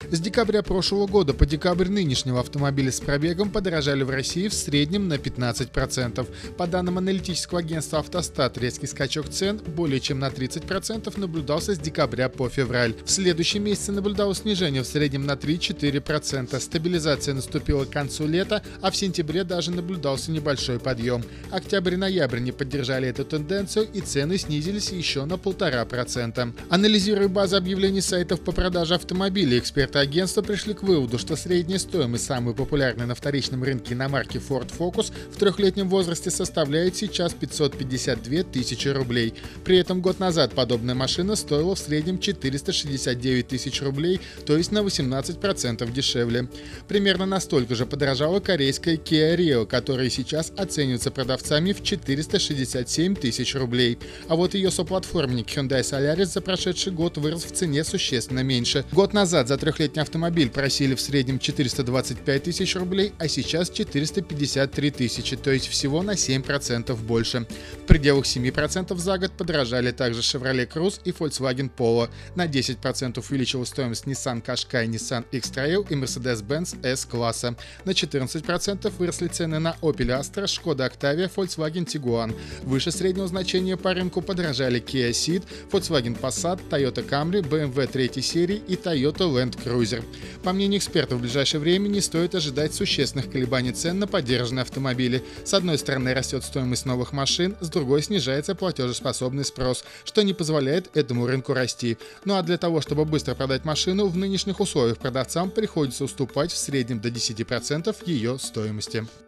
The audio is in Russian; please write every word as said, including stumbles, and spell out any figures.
С декабря прошлого года по декабрь нынешнего автомобили с пробегом подорожали в России в среднем на пятнадцать процентов. По данным аналитического агентства «Автостат», резкий скачок цен более чем на тридцать процентов наблюдался с декабря по февраль. В следующем месяце наблюдалось снижение в среднем на три-четыре процента. Стабилизация наступила к концу лета, а в сентябре даже наблюдался небольшой подъем. Октябрь и ноябрь не поддержали эту тенденцию, и цены снизились еще на полтора процента. Анализируя базы объявлений сайтов по продаже автомобилей, эксперты агентства пришли к выводу, что средняя стоимость самой популярной на вторичном рынке иномарки Ford Focus в трехлетнем возрасте составляет сейчас пятьсот пятьдесят две тысячи рублей. При этом год назад подобная машина стоила в среднем четыреста шестьдесят девять тысяч рублей, то есть на восемнадцать процентов дешевле. Примерно настолько же подорожала корейская Kia Rio, которая сейчас оценивается продавцами в четыреста шестьдесят семь тысяч рублей. А вот ее соплатформенник Hyundai Solaris за прошедший год вырос в цене существенно меньше. Год назад за трехлетний автомобиль просили в среднем четыреста двадцать пять тысяч рублей, а сейчас четыреста пятьдесят три тысячи, то есть всего на семь процентов больше. В пределах семи процентов за год подорожали также Chevrolet Cruze и Volkswagen Polo. На десять процентов увеличилась стоимость Nissan Qashqai, Nissan X-Trail и Mercedes-Benz S-класса. На четырнадцать процентов выросли цены на Opel Astra, Skoda Octavia, Volkswagen Tiguan. Выше среднего значения по рынку подорожали Kia Ceed, Volkswagen Passat, Toyota Camry, бэ эм вэ третьей серии и Toyota Land Cruiser. По мнению экспертов, в ближайшее время не стоит ожидать существенных колебаний цен на поддержанные автомобили. С одной стороны растет стоимость новых машин, с другой снижается платежеспособный спрос, что не позволяет этому рынку расти. Ну а для того, чтобы быстро продать машину, в нынешних условиях продавцам приходится уступать в среднем до десяти процентов ее стоимости.